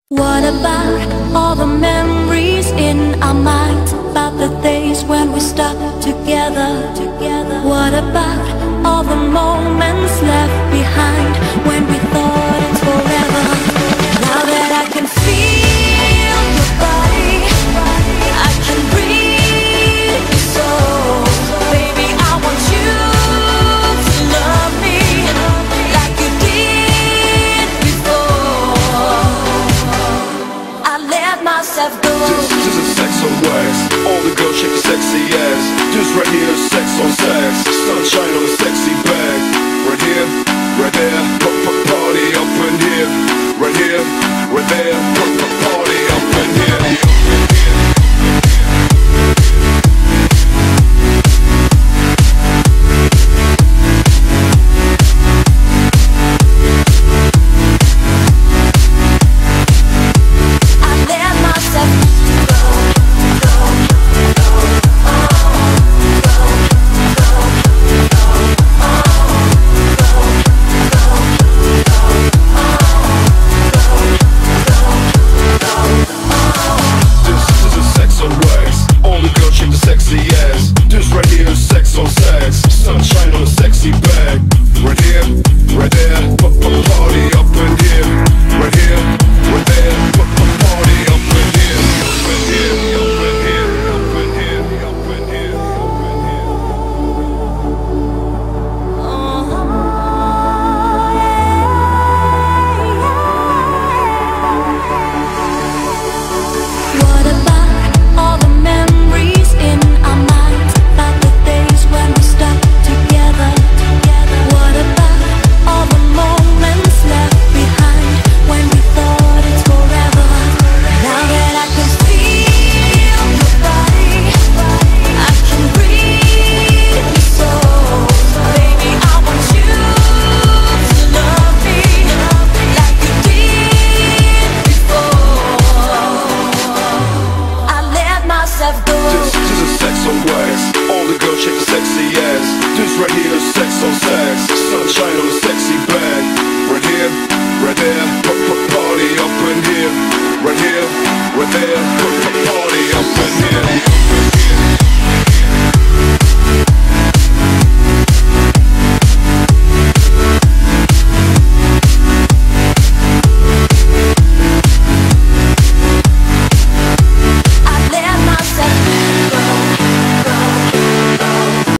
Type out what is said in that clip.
What about all the memories in our minds, about the days when we stuck together? What about all the moments left behind when we thought it's forever? Now that I can feel your body, I can breathe your soul. Baby, I want you to love me like you did before. I let myself go. This is sex on wax. All the girls shake your sexy ass. This right here is sex on sex. Sunshine on a sexy